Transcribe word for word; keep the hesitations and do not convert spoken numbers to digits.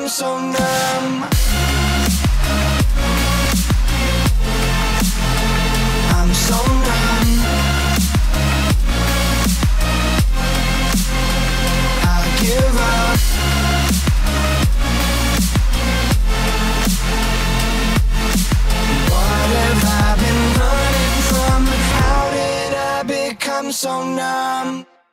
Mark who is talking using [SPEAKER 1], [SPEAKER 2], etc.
[SPEAKER 1] become so numb. I'm so numb. I give up. What have I been running from? How did I become so numb?